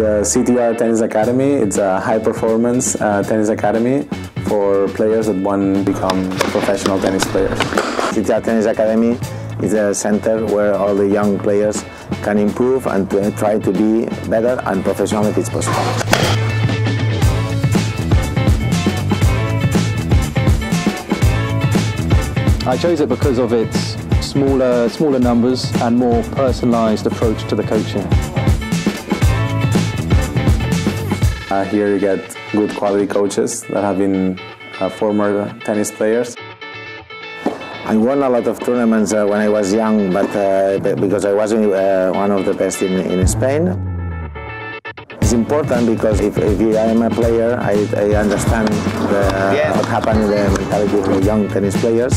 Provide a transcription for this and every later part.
The CTR Tennis Academy, it's a high-performance tennis academy for players that want to become professional tennis players. CTR Tennis Academy is a center where all the young players can improve and try to be better and professional if it's possible. I chose it because of its smaller numbers and more personalised approach to the coaching. Here you get good quality coaches that have been former tennis players. I won a lot of tournaments when I was young, but because I wasn't one of the best in Spain. It's important because if I am a player, I understand what happens in the mentality of the young tennis players.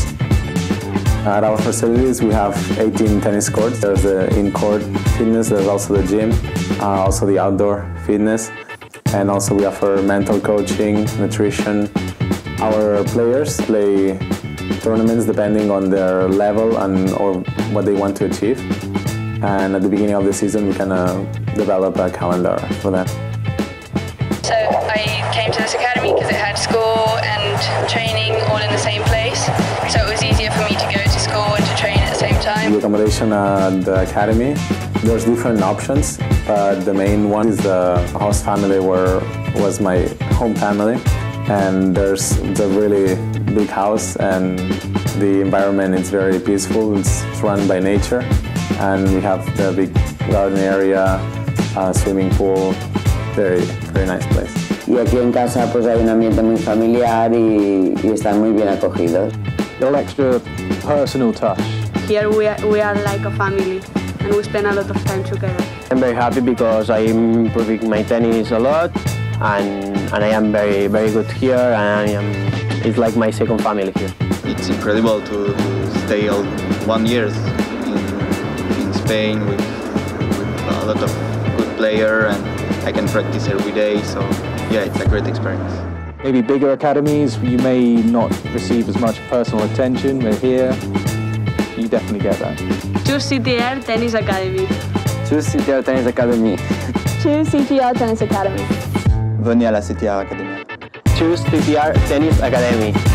At our facilities we have 18 tennis courts. There's the in-court fitness, there's also the gym, also the outdoor fitness, and also we offer mental coaching, nutrition. Our players play tournaments depending on their level or what they want to achieve. And at the beginning of the season we can develop a calendar for that. So I came to this academy because it had school and training all in the same place. So it was easier for me to go to school and to train at the same time. The accommodation at the academy, there's different options, but the main one is the host family where was my home family. And there's a really big house and the environment is very peaceful. It's run by nature and we have the big garden area, swimming pool, very nice place. Y aquí en casa pues hay un ambiente muy familiar y están muy bien acogidos. A little extra personal touch. Here we are like a family and we spend a lot of time together. I'm very happy because I'm improving my tennis a lot and I am very good here and it's like my second family here. It's incredible to stay all 1 year in Spain with a lot of good players and I can practice every day, so yeah, it's a great experience. Maybe bigger academies, you may not receive as much personal attention, but here, you definitely get that. Choose CTR Tennis Academy. Choose CTR Tennis Academy. Choose CTR Tennis Academy. Venez à la CTR Academy. Choose CTR Tennis Academy.